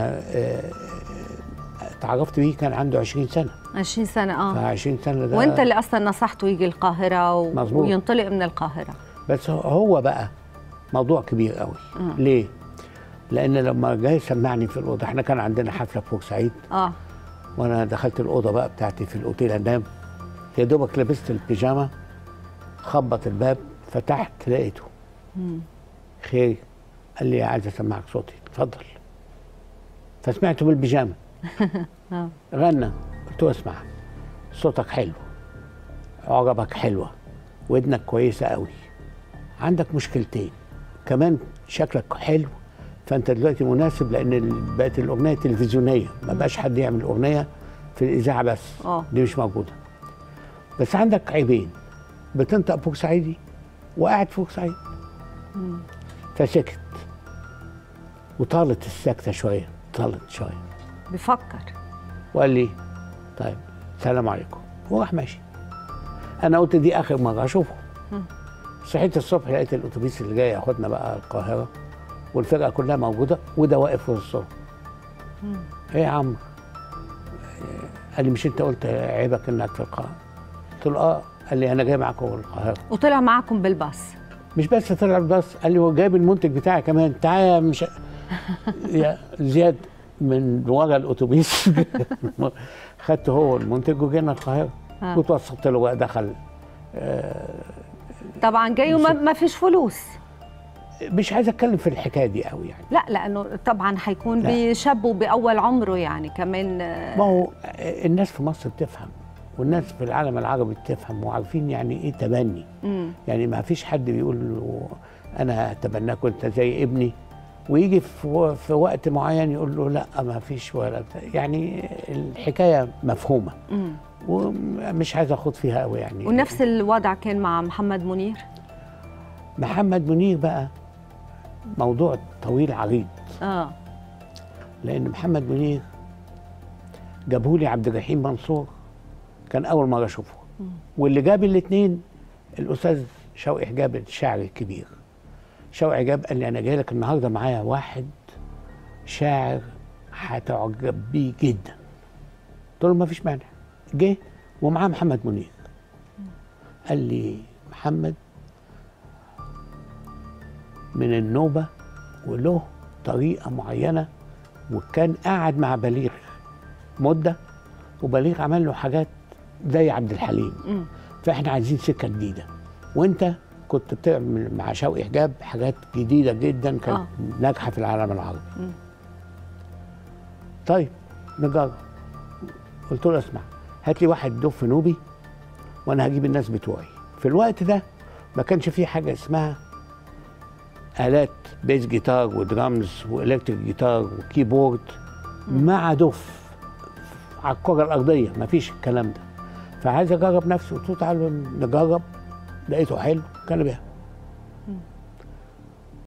انا اتعرفت بيه كان عنده 20 سنه. 20 سنه. ف 20 سنه ده وانت اللي اصلا نصحته يجي القاهره وينطلق من القاهره. بس هو بقى موضوع كبير قوي. ليه؟ لان لما جاي سمعني في الاوضه، احنا كان عندنا حفله في بورسعيد. وانا دخلت الاوضه بقى بتاعتي في الاوتيل انام، يا دوبك لبست البيجامه، خبط الباب، فتحت لقيته. خير؟ قال لي عايز اسمعك صوتي. اتفضل. فسمعته بالبيجامه. غنى. قلت له اسمع، صوتك حلو، عجبك حلوه، ودنك كويسه قوي، عندك مشكلتين، كمان شكلك حلو، فانت دلوقتي مناسب لان بقت الاغنيه تلفزيونيه، ما بقاش حد يعمل اغنيه في الاذاعه بس. دي مش موجوده. بس عندك عيبين، بتنطق بورسعيدي وقاعد في بورسعيد. فسكت، وطالت السكته شويه، طالت شويه، بيفكر، وقال لي طيب السلام عليكم، وراح ماشي. انا قلت دي اخر مره اشوفه. صحيت الصبح لقيت الاتوبيس اللي جاي ياخدنا بقى القاهره، والفرقه كلها موجوده، وده واقف في وسطهم. ايه يا عم؟ قال لي مش انت قلت عيبك انك في القاهره؟ قلت له قال لي انا جاي معاكم القاهره. وطلع معاكم بالباص؟ مش بس طلع بالباص، قال لي هو جايب المنتج بتاعي كمان، تعالى مش يا زياد من ورا الاتوبيس. خدت هو المنتج وجينا القاهره. وتوسطت له بقى، دخل. طبعا جاي وما فيش فلوس. مش عايز اتكلم في الحكايه دي قوي يعني. لا، لانه طبعا هيكون بشاب وباول عمره يعني كمان. ما هو الناس في مصر بتفهم، والناس في العالم العربي بتفهم، وعارفين يعني ايه تبني. يعني ما فيش حد بيقول له انا هتبناك وانت زي ابني، ويجي في وقت معين يقول له لا ما فيش ولا يعني الحكايه مفهومه. ومش عايز اخوض فيها قوي يعني. ونفس الوضع كان مع محمد منير. محمد منير بقى موضوع طويل عريض. لان محمد منير جابهولي عبد الرحيم منصور، كان اول مره اشوفه. واللي جاب الاثنين الاستاذ شوقي حجاب الشاعر الكبير. شوقي حجاب قال لي انا جاي لك النهارده معايا واحد شاعر هتعجب بيه جدا. قلت له ما فيش مانع. جه ومعاه محمد منير. قال لي محمد من النوبه وله طريقه معينه، وكان قاعد مع بليغ مده، وبليغ عمل له حاجات زي عبد الحليم. فاحنا عايزين سكه جديده، وانت كنت بتعمل مع شوقي حجاب حاجات جديده جدا كانت ناجحه في العالم العربي. طيب نجرب. قلت له اسمع، هات لي واحد دف نوبي وانا هجيب الناس بتوعي. في الوقت ده ما كانش فيه حاجه اسمها آلات بيس جيتار ودرامز والكتريك جيتار وكيبورد مع دف على الكره الارضيه، ما فيش الكلام ده. فعايز اجرب نفسي. قلت له تعالوا نجرب. لقيته حلو، كان بيها.